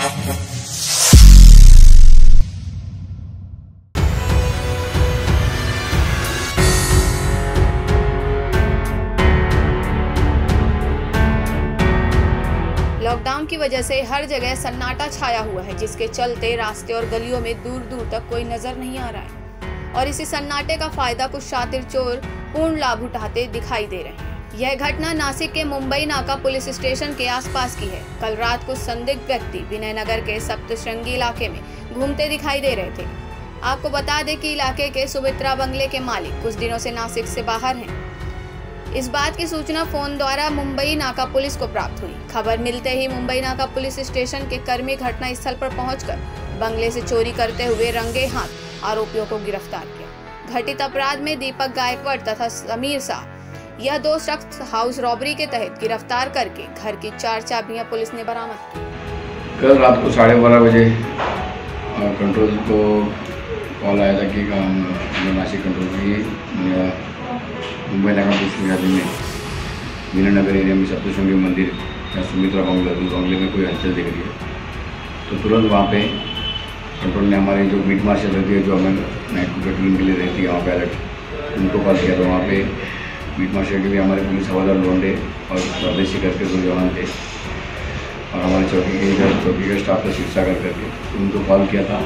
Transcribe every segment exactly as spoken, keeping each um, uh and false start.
Lockdown की वजह से हर जगह सन्नाटा छाया हुआ है, जिसके चलते रास्ते और गलियों में दूर दूर तक कोई नजर नहीं आ रहा है और इसी सन्नाटे का फायदा कुछ शातिर चोर पूर्ण लाभ उठाते दिखाई दे रहे हैं। यह घटना नासिक के मुंबई नाका पुलिस स्टेशन के आसपास की है। कल रात कुछ संदिग्ध व्यक्ति विनय नगर के सप्तशृंगी इलाके में घूमते दिखाई दे रहे थे। आपको बता दें कि इलाके के सुमित्रा बंगले के मालिक कुछ दिनों से नासिक से बाहर हैं। इस बात की सूचना फोन द्वारा मुंबई नाका पुलिस को प्राप्त हुई। खबर मिलते ही मुंबई नाका पुलिस स्टेशन के कर्मी घटना स्थल पर पहुंचकर बंगले से चोरी करते हुए रंगे हाथ आरोपियों को गिरफ्तार किया। घटित अपराध में दीपक गायकवाड़ तथा समीर शाह, यह दो शख्स हाउस रॉबरी के तहत गिरफ्तार करके घर की चार चाबियां पुलिस ने बरामद की। कल रात को साढ़े बारह बजे कंट्रोल को कॉल आया था कि नासिक कंट्रोल की मुंबई नाका पुलिस मुख्यालय में विनय नगर एरिया में सप्तशृंगी मंदिर या सुमित्रा बंगला उस बंगले में कोई हलचल दिख रही है। तो तुरंत वहाँ पे कंट्रोल ने हमारी जो बीट मार्शल रहती है, जो हमें नाइट की टीम के लिए रहती है वहाँ पे अलर्ट, उनको कॉल किया। तो वहाँ पे बीट मार्शल के लिए हमारे पुलिस हवादार लोंडे और स्वदेशी करके दो जवान थे और हमारे चौकी के इधर चौकी के स्टाफ से शिक्षा कर करके उनको कॉल किया था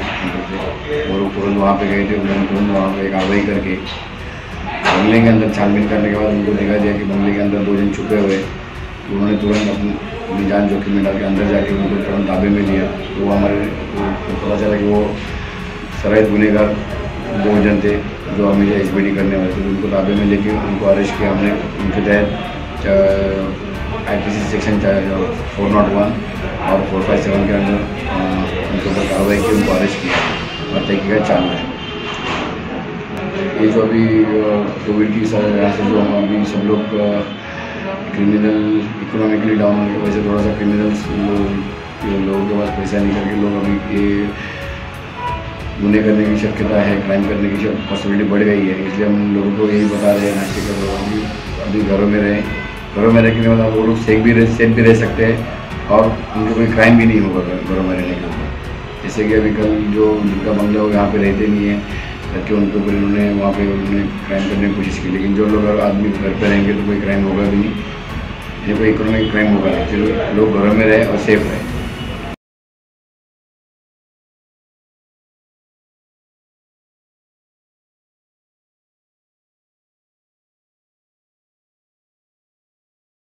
और वो तुरंत वहाँ पे गए थे। उन्होंने तुरंत वहाँ पे एक आवाई करके बंगले के अंदर छानबीन करने के बाद उनको देखा दिया कि बंगले के अंदर दो जन छुपे हुए। तो उन्होंने तुरंत अपनी अपनी जान जोखिम में डाल के अंदर जाके उनको तुरंत ताबे में लिया। तो वो हमारे तो पता चला कि वो सरायत गुनहगार दो जन थे जो हमें एच बी डी करने वाले थे। तो उनको ताबे में लेके उनको अरेस्ट किया हमने। उनके तहत I P C section four not one और फोर फाइव सेवन के अंदर उनके ऊपर कार्रवाई की, उनको अरेस्ट किया और तहकीकात चालू है। ये जो अभी कोविड की वजह से जो हम अभी सब लोग क्रिमिनल इकोनॉमिकली डाउन होने की वजह से थोड़ा सा क्रिमिनल्स लोगों के पास पैसा नहीं करके लोग अभी ये गुने करने की शक्यता है, क्राइम करने की पॉसिबिलिटी बढ़ गई है। इसलिए हम लोगों को यही बता रहे हैं नासिक के लोग अभी अभी घरों में रहें। घरों में रहने के बाद वो लोग सेफ भी रह सेफ भी रह सकते हैं और उनको कोई क्राइम भी नहीं होगा घरों में रहने के ऊपर। जैसे कि अभी कल जो जिनका बंगला हो यहाँ पे रहते नहीं है करके उनके ऊपर उन्होंने वहाँ पे उन्होंने क्राइम करने की कोशिश की। लेकिन जो लोग आदमी घर पे रहेंगे तो कोई क्राइम होगा भी नहीं, कोई इकोनॉमिक क्राइम होगा नहीं। जो लोग घरों में रहे और सेफ रहे।